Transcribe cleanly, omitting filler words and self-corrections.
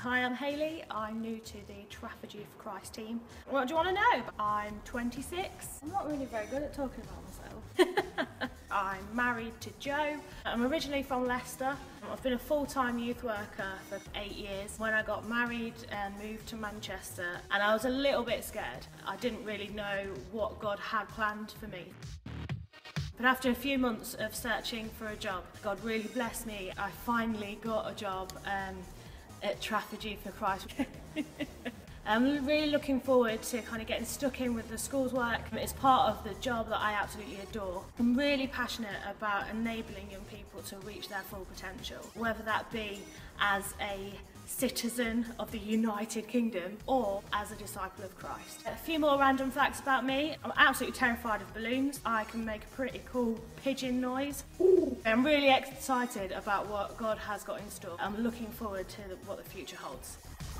Hi, I'm Hayley. I'm new to the Trafford Youth for Christ team. What do you want to know? I'm 26. I'm not really very good at talking about myself. I'm married to Joe. I'm originally from Leicester. I've been a full-time youth worker for 8 years. When I got married and moved to Manchester, and I was a little bit scared. I didn't really know what God had planned for me. But after a few months of searching for a job, God really blessed me. I finally got a job at Trafford Youth for Christ. I'm really looking forward to kind of getting stuck in with the school's work. It's part of the job that I absolutely adore. I'm really passionate about enabling young people to reach their full potential, whether that be as a citizen of the United Kingdom or as a disciple of Christ. A few more random facts about me. I'm absolutely terrified of balloons. I can make a pretty cool pigeon noise. I'm really excited about what God has got in store. I'm looking forward to what the future holds.